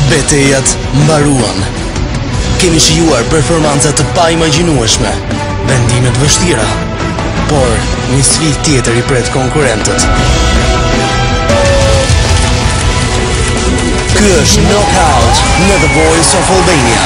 Betejat mbaruan. Kemi shijuar performanca të paimagjinueshme, vendime të vështira, por një sfidë tjetër i pret konkurrentët. Ky është knockout në The Voice of Albania.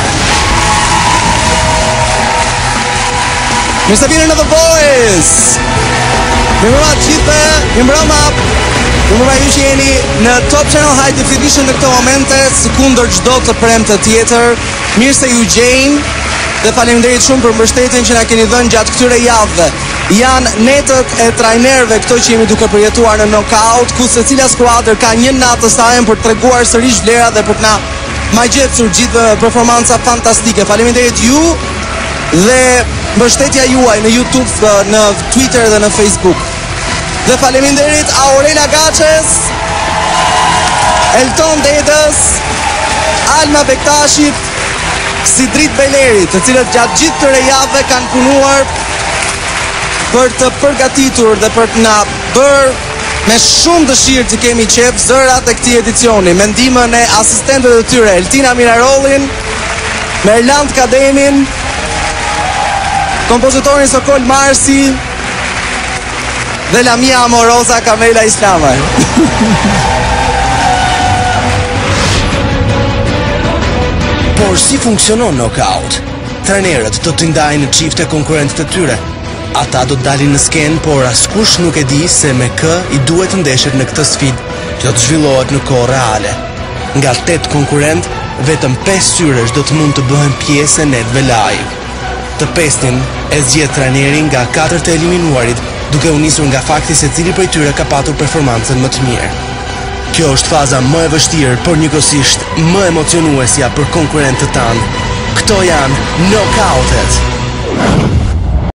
Mirë se vini në The Voice! Mirëmbrëma të gjithëve, mirëmbrëma ju që jeni në Top Channel High Definition në këto momente, së kundër çdo të premte tjetër. Mirë se ju gjejnë dhe faleminderit shumë për mbështetjen që na keni dhënë gjatë këtyre javëve. Janë netët e trajnerëve këto që jemi duke përjetuar në knockout, ku secila skuadër ka një natë të saj për treguar sërish vlera dhe për të na magjetësur gjithë performanca fantastike. Faleminderit ju dhe mbështetja juaj në YouTube, në Twitter dhe në Facebook. Dhe faleminderit Aurela Gaçes, Elton Dedës, Alma Bektashit, Sidrit Belerit, të cilët gjatë gjithë këtyre javëve kanë punuar për të përgatitur dhe për të na bërë me shumë dëshirë të kemi qef zërat e këtij edicioni, me ndihmën e asistentëve të tyre, Eltina Mirarollin, Merland Kademin, kompozitorin Sokol Marsi dhe la mia amorosa Kamela Islama. Por si funksionon knockout? Trajnerët do të ndajnë në çifte konkurrentët e tyre. Ata do të dalin në skenë, por askush nuk e di se me kë i duhet të ndeshet në këtë sfidë që do të zhvillohet në kohë reale. Nga 8 konkurrent, vetëm 5 syresh do të mund të bëhen pjesë e netëve live. Të pestin e zgjedh trajneri nga 4 të eliminuarit, duke u nisur nga fakti se cili prej tyre ka patur performancën më të mirë. Kjo është faza më e vështirë, por njëkohësisht më emocionuesja për konkurrentët tanë. Këto janë knockoutet.